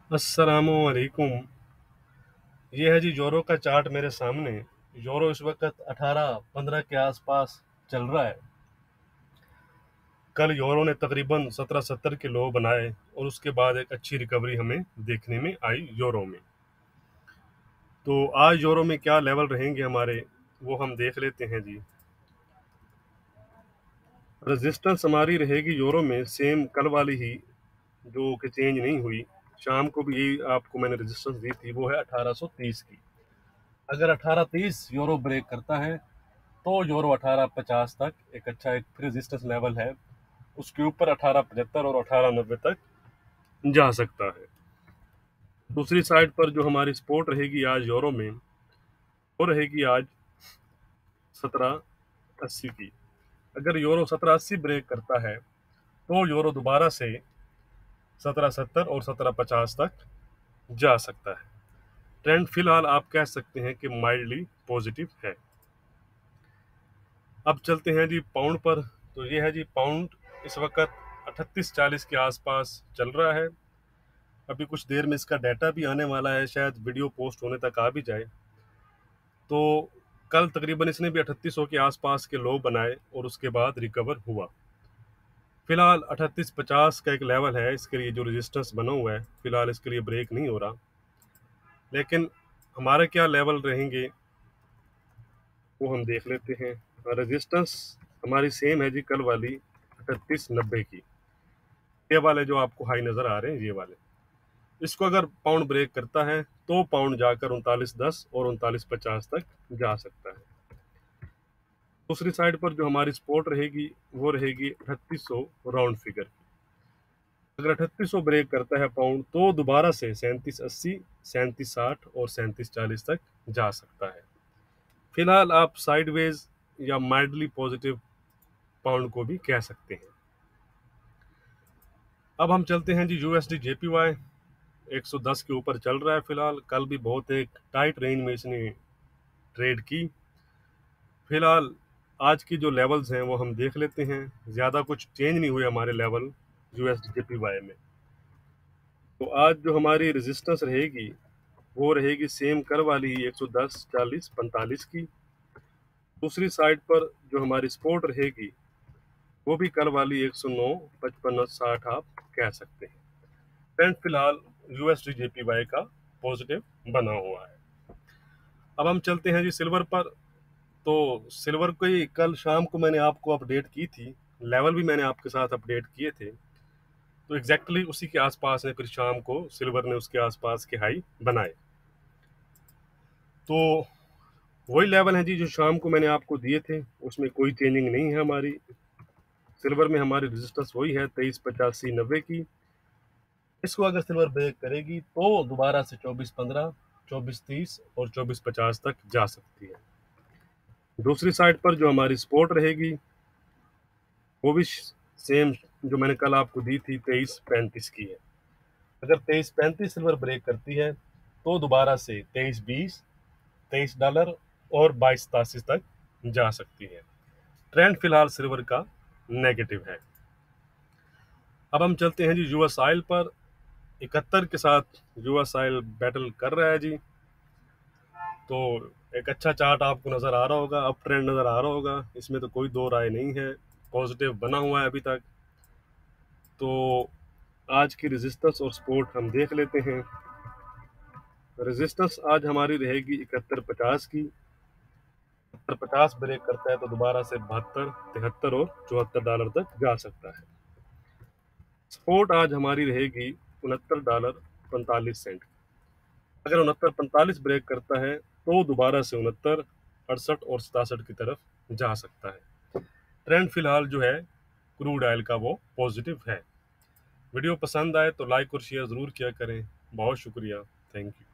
अस्सलामुअलैकुम। ये है जी यूरो का चार्ट मेरे सामने। यूरो इस वक्त 18-15 के आसपास चल रहा है। कल यूरो ने तकरीबन 1770 के लो बनाए और उसके बाद एक अच्छी रिकवरी हमें देखने में आई यूरो में। तो आज यूरो में क्या लेवल रहेंगे हमारे, वो हम देख लेते हैं जी। रेजिस्टेंस हमारी रहेगी यूरो में सेम कल वाली ही, जो कि चेंज नहीं हुई। शाम को भी यही आपको मैंने रेजिस्टेंस दी थी, वो है 1830 की। अगर 1830 यूरो ब्रेक करता है तो यूरो 1850 तक एक अच्छा एक रेजिस्टेंस लेवल है। उसके ऊपर 1875 और 1890 तक जा सकता है। दूसरी साइड पर जो हमारी सपोर्ट रहेगी आज यूरो में, वो रहेगी आज 1780 की। अगर यूरो 1780 ब्रेक करता है तो यूरो दोबारा से 1770 और 1750 तक जा सकता है। ट्रेंड फिलहाल आप कह सकते हैं कि माइल्डली पॉजिटिव है। अब चलते हैं जी पाउंड पर। तो ये है जी पाउंड, इस वक्त 3840 के आसपास चल रहा है। अभी कुछ देर में इसका डाटा भी आने वाला है, शायद वीडियो पोस्ट होने तक आ भी जाए। तो कल तकरीबन इसने भी 3800 के आसपास के लो बनाए और उसके बाद रिकवर हुआ। फिलहाल 3850 का एक लेवल है इसके लिए, जो रेजिस्टेंस बना हुआ है फिलहाल इसके लिए ब्रेक नहीं हो रहा। लेकिन हमारे क्या लेवल रहेंगे वो हम देख लेते हैं। रेजिस्टेंस हमारी सेम है जी कल वाली 3890 की। ये वाले जो आपको हाई नजर आ रहे हैं, ये वाले, इसको अगर पाउंड ब्रेक करता है तो पाउंड जाकर 3910 और 3950 तक जा सकता है। दूसरी साइड पर जो हमारी सपोर्ट रहेगी वो रहेगी 3800 राउंड फिगर। अगर 3800 ब्रेक करता है पाउंड तो दोबारा से 3780, 3760 और 3740 तक जा सकता है। फिलहाल आप साइडवेज या माइल्डली पॉजिटिव पाउंड को भी कह सकते हैं। अब हम चलते हैं जी यूएसडी जेपीवाई। 110 के ऊपर चल रहा है फिलहाल। कल भी बहुत एक टाइट रेंज में इसने ट्रेड की। फिलहाल आज की जो लेवल्स हैं वो हम देख लेते हैं। ज़्यादा कुछ चेंज नहीं हुए हमारे लेवल यूएसडीजेपीवाई में। तो आज जो हमारी रेजिस्टेंस रहेगी वो रहेगी सेम कर वाली ही 110, 40, 45 की। दूसरी साइड पर जो हमारी सपोर्ट रहेगी वो भी कल वाली 109, 55 और 60 आप कह सकते हैं। ट्रेंड फिलहाल यूएसडीजेपीवाई का पॉजिटिव बना हुआ है। अब हम चलते हैं जी सिल्वर पर। तो सिल्वर को ही कल शाम को मैंने आपको अपडेट की थी, लेवल भी मैंने आपके साथ अपडेट किए थे। तो एग्जैक्टली उसी के आसपास ने फिर शाम को सिल्वर ने उसके आसपास के हाई बनाए। तो वही लेवल है जी जो शाम को मैंने आपको दिए थे, उसमें कोई चेंजिंग नहीं है हमारी। सिल्वर में हमारी रेजिस्टेंस वही है 2385-90 की। इसको अगर सिल्वर ब्रेक करेगी तो दोबारा से 2415, 2430 और 2450 तक जा सकती है। दूसरी साइड पर जो हमारी सपोर्ट रहेगी वो भी सेम जो मैंने कल आपको दी थी 2335 की है। अगर 2335 सिल्वर ब्रेक करती है तो दोबारा से 2320, $23 और 2287 तक जा सकती है। ट्रेंड फिलहाल सिल्वर का नेगेटिव है। अब हम चलते हैं जी यूएस ऑयल पर। 71 के साथ यूएस ऑयल बैटल कर रहा है जी। तो एक अच्छा चार्ट आपको नज़र आ रहा होगा, अप ट्रेंड नज़र आ रहा होगा, इसमें तो कोई दो राय नहीं है, पॉजिटिव बना हुआ है अभी तक। तो आज की रेजिस्टेंस और सपोर्ट हम देख लेते हैं। रेजिस्टेंस आज हमारी रहेगी 7150 की। 7150 ब्रेक करता है तो दोबारा से 72, 73 और $74 तक जा सकता है। सपोर्ट आज हमारी रहेगी $69.45। अगर 69.45 ब्रेक करता है तो दोबारा से 69, 68 और 67 की तरफ जा सकता है। ट्रेंड फिलहाल जो है क्रूड ऑयल का वो पॉजिटिव है। वीडियो पसंद आए तो लाइक और शेयर ज़रूर किया करें। बहुत शुक्रिया। Thank you.